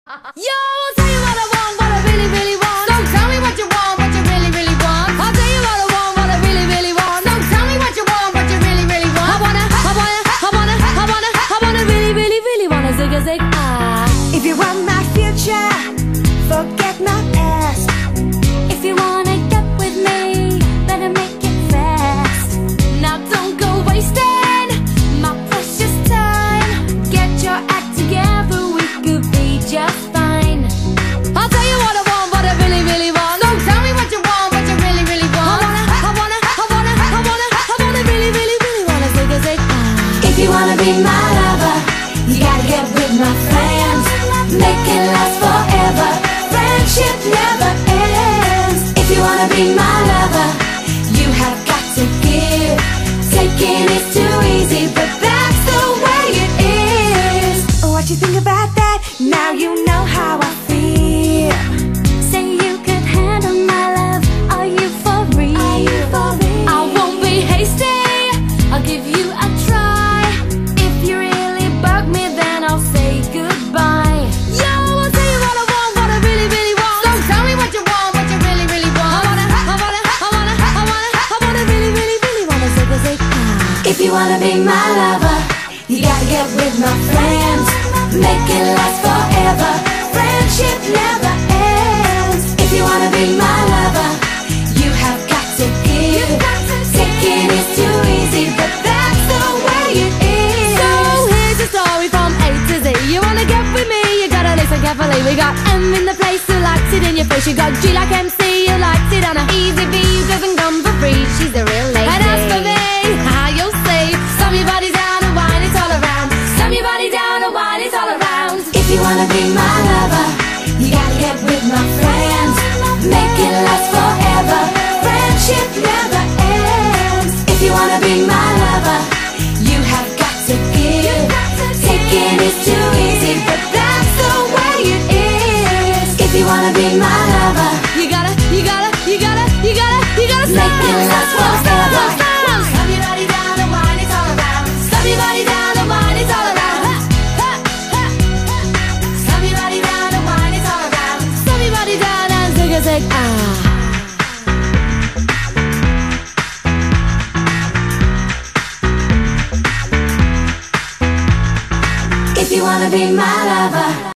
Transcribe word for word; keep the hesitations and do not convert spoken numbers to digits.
Yo, I'll tell you what I want, what I really, really want. Don't tell me what you want, what you really, really want. I'll tell you what I want, what I really, really want. Don't tell me what you want, what you really, really want. I wanna, I wanna, I wanna, I wanna, I wanna really, really, really wanna zig a zig ah. If you want my future, forget my past. If you wanna get with me, better make it fast. Now don't go wasting my precious time. Get your act together, we could be just fine. I'll tell you what I want, what I really, really want. Don't tell me what you want, what you really, really want. I wanna, I wanna, I wanna, I wanna, I wanna really, really, really wanna zig a zig ah. If you wanna be my lover, you gotta get with my friends. Make it last forever. Friendship never ends. If you wanna be my lover, you have got to give. Taking is too easy, but that's the way it is. What you think about that? Now you know how I feel. Say you could handle my love. Are you for real? Are you for real? I won't be hasty, I'll give you a try. If you really bug me, then I'll say goodbye. Yo, I'll tell you what I want, what I really, really want. Don't tell me what you want, what you really, really want. I wanna, I wanna, I wanna, I wanna, I wanna really, really, really wanna zig a zig ah. If you wanna be my lover, you gotta get with my friends. Make it last forever. Friendship never ends. If you wanna be my lover, you have got to give. Taking is too easy, but that's the way it is. So here's a story from A to Z. You wanna get with me, you gotta listen carefully. We got M in the place who likes it in your face. You got G like M C who likes it on a easy B who doesn't come for free. She's a real lady. And as for me, how you'll see, slam your body down and wine it all around. Slam your body down and wine it all around. If you wanna be my lover, you gotta get with my friends. Make it last forever. Friendship never ends. If you wanna be my lover, you have got to give. Taking is too easy, but that's the way it is. If you wanna be my lover, You gotta, you gotta, you gotta, you gotta, you gotta stop, make it last stop, stop, forever. stop, stop. Slam your body down and wine it all around. Slam your body down and wine it all around. Ha, ha, ha, ha. Slam your body down and wine it all around. Slam your body down and zig a zig ah. If you wanna be my lover.